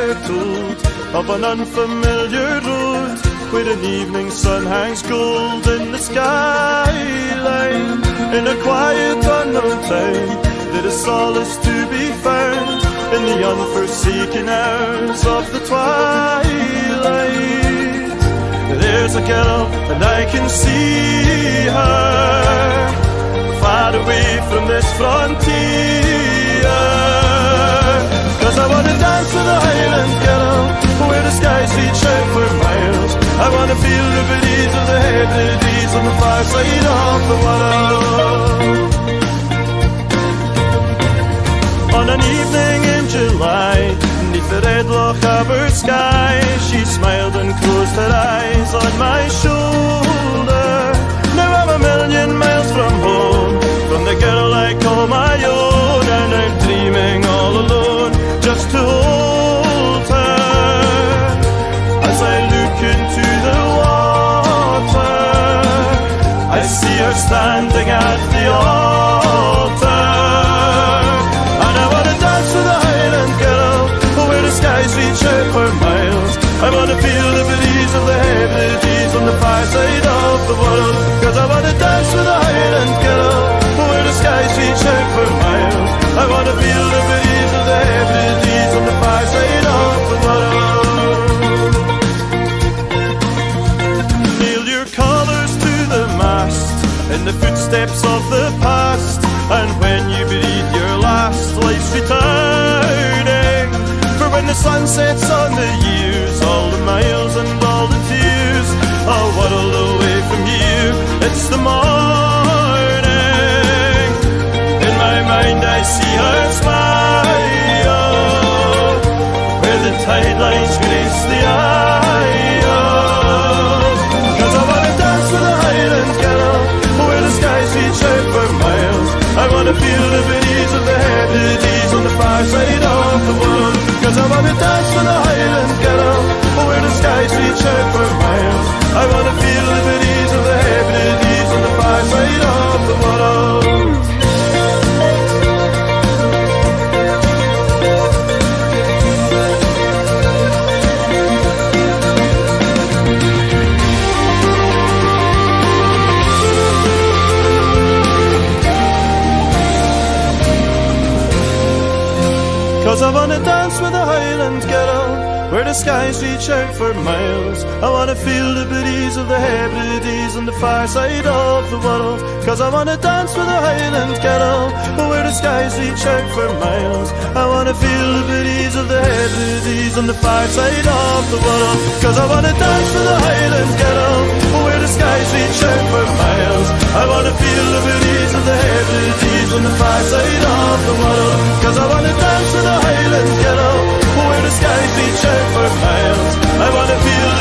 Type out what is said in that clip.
we're told of an unfamiliar road where an evening sun hangs gold in the skyline. In a quiet unknown town there is solace to be found in the unforsaken hours of the twilight. There's a girl and I can see her far away from this frontier. 'Cause I wanna dance with a Highland girl where the skies reach out for miles. I wanna feel the breeze of the Hebrides on the far side of the world. On an evening in July, beneath the red Loch Abbor sky, she smiled and closed her eyes on my shoulder. Now I'm a million miles from home, from the girl I call my own, and I'm dreaming all alone just to hold her. As I look into the water, I see her standing at the altar. With a Highland girl where the skies reach out for miles. I wanna feel the breeze of the Hebrides on the far side of the world. 'Cause I wanna dance with a Highland girl where the skies reach out for miles. I wanna feel the breeze of the Hebrides on the far side of the world. Nail your colours to the mast in the footsteps of the past, and when you breathe your last, life's returning. For when the sun sets on the years, all the miles and all the tears, a world away from here, it's the morning. In my mind I see her smile, where the tide lines grace the isles. 'Cause I wanna dance with a Highland girl where the skies reach out for miles. I wanna feel the breeze of the Hebrides on the far side of the world. 'Cause I wanna dance with a Highland girl where the skies reach out for miles. I wanna feel the breeze of the Hebrides on the far side of the world. Cause I wanna dance with a Highland girl where the skies reach out for miles. I wanna feel the breeze of the Hebrides on the far side of the world. 'Cause I wanna dance with a Highland girl where the skies reach out for miles. I wanna feel the breeze of the Hebrides on the far side of the world. 'Cause I wanna dance with a Highland girl where the skies reach out for miles. I wanna feel the breeze of the Hebrides on the far side of the world. 'Cause I wanna dance with a Highland girl where the skies reach out for miles. I wanna feel